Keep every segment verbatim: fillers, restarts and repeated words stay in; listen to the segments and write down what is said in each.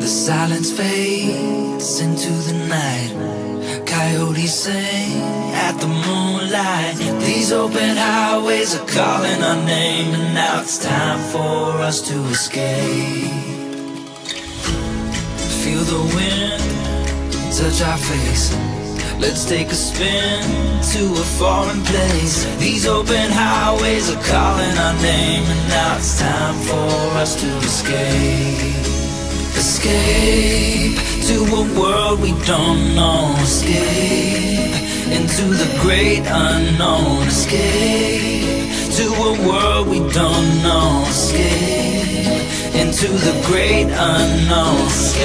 The silence fades into the night. Coyotes sing at the moonlight. These open highways are calling our name, and now it's time for us to escape. Feel the wind touch our face. Let's take a spin to a foreign place. These open highways are calling our name, and now it's time for us to escape. Escape to a world we don't know. Escape into the great unknown. Escape to a world we don't know. Escape into the great unknown.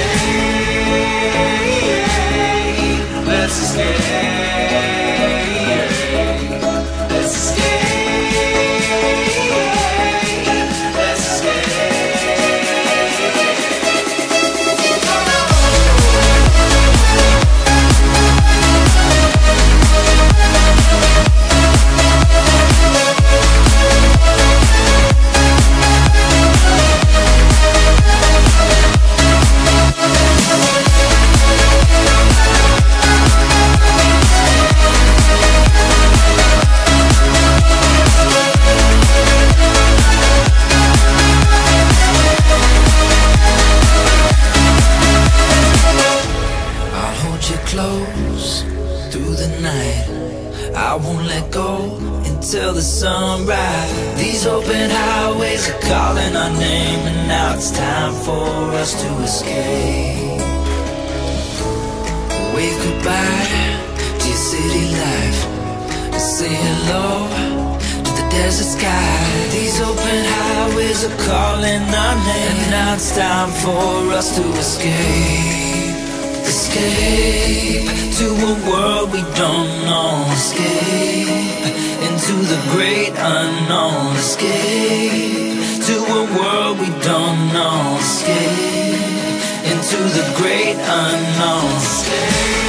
Escape, let's escape. Let's escape. Let's escape. Close through the night. I won't let go until the sunrise. These open highways are calling our name, and now it's time for us to escape. Wave goodbye to your city life, and say hello to the desert sky. These open highways are calling our name, and now it's time for us to escape. Escape to a world we don't know. Escape into the great unknown. Escape to a world we don't know. Escape into the great unknown. Escape.